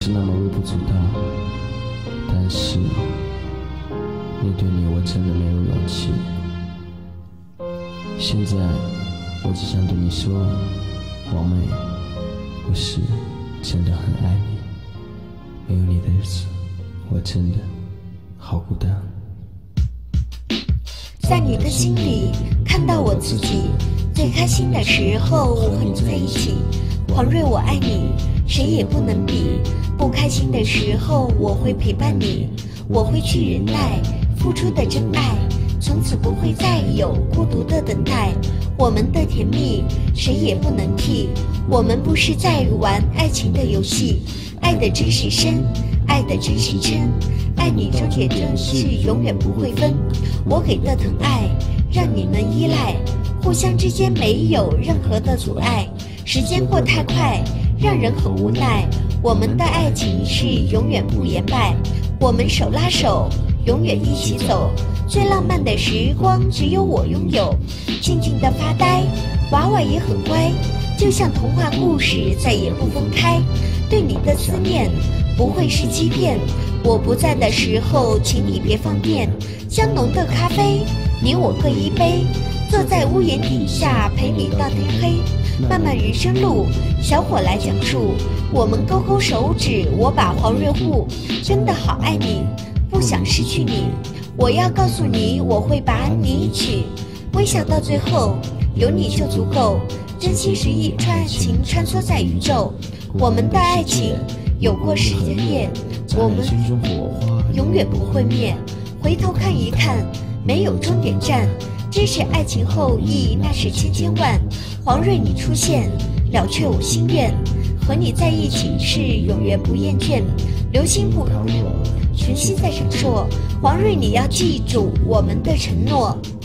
是那么微不足道，但是面对你我真的没有勇气。现在我只想对你说，王美，我是真的很爱你，没有你的日子我真的好孤单。 在你的心里看到我自己，最开心的时候我和你在一起，黄瑞我爱你，谁也不能比。不开心的时候我会陪伴你，我会去忍耐，付出的真爱，从此不会再有孤独的等待。我们的甜蜜谁也不能替，我们不是在玩爱情的游戏，爱的真是深，爱的真是真，爱你这点真是永远不会分。我给的疼爱让你能依赖，互相之间没有任何的阻碍。时间过太快让人很无奈，我们的爱情是永远不言败，我们手拉手永远一起走，最浪漫的时光只有我拥有。静静的发呆，娃娃也很乖，就像童话故事再也不分开。对你的思念不会是欺骗，我不在的时候请你别放电。香浓的咖啡你我各一杯，坐在屋檐底下陪你到天黑。漫漫人生路小伙来讲述，我们勾勾手指，我把黄瑞护，真的好爱你，不想失去你。我要告诉你我会把你娶，微笑到最后有你就足够。真心实意穿情穿梭在宇宙，我们的爱情有过时间夜，我们永远不会灭。回头看一看没有终点站，真是爱情后意那是千千万。黄瑞你出现了却我心愿，和你在一起是永远不厌倦。流星不可落，晨曦在闪烁，黄瑞你要记住我们的承诺。